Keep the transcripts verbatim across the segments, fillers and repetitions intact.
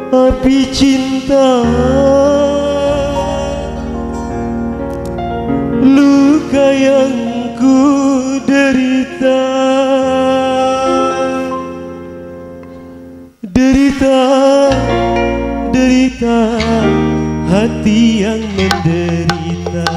api cinta, luka yang ku derita, derita, derita, hati yang menderita.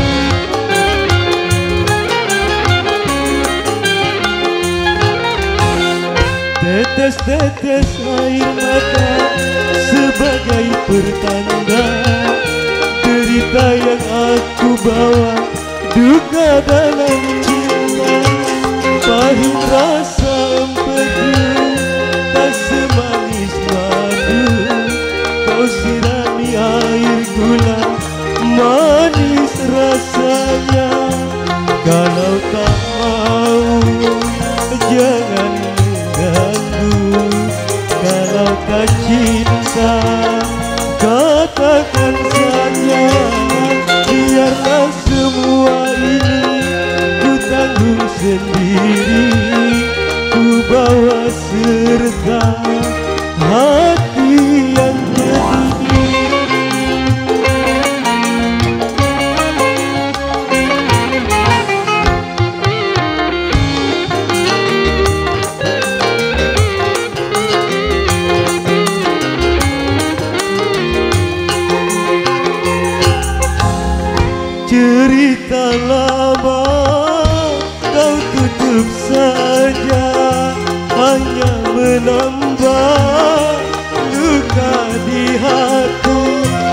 Tetes-tetes air mata sebagai pertanda derita yang aku bawa, duka dalam cinta. Pahit rasa empedu, tak semanis madu. Kau sirami air gula, manis rasanya. Kalau tak mau, jangan mengganggu. Kalau tak cinta, katakan saja. Biarlah semua ini ku tanggung sendiri. Ku bawa serta hati yang peduli. Cerita lama kau tutup saja, hanya menambah luka di hati.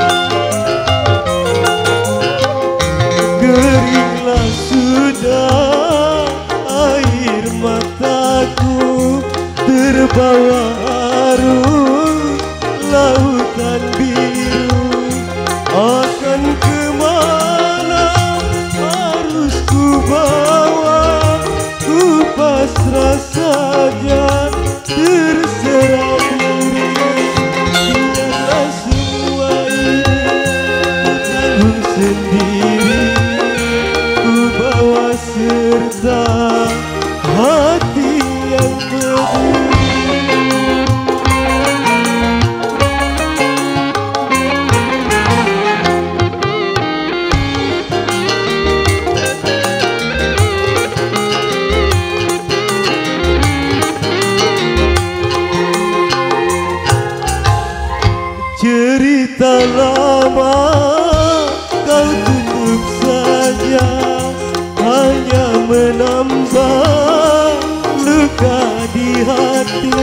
Keringlah sudah air mataku, terbawa arus lautan biru. Akan kemana harus ku bawa, ku pasrah saja, terserah diri. Biarlah semua ini ku tanggung sendiri. Ku bawa serta hati yang peduli. Cerita lama kau tutup saja, hanya menambah luka di hati.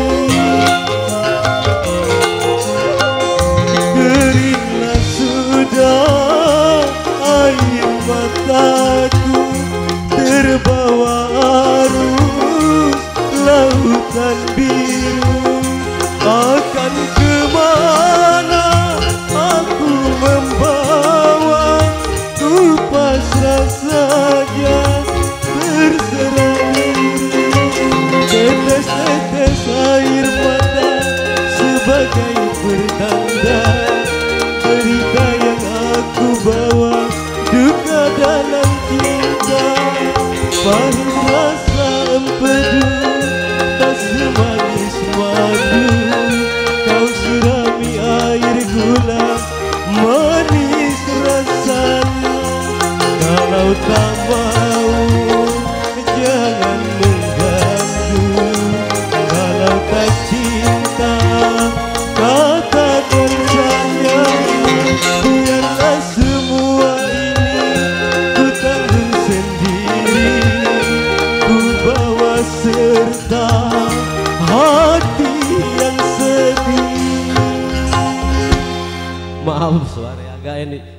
Keringlah sudah air mataku, terbawa arus lautan biru. Akan kemana aku membawa, ku pasrah saja, terserah diri. Tetes-tetes air mata sebagai pertanda derita yang aku bawa, duka dalam cinta. Pahit rasa empedu, tak semanis madu. Kau sirami air gula, manis rasanya. Kalau tak mau, jangan mengganggu. Kalau tak cinta, katakan saja. Biarlah semua ini ku tanggung sendiri. Ku bawa serta hati yang sedih. Maaf suara agak ini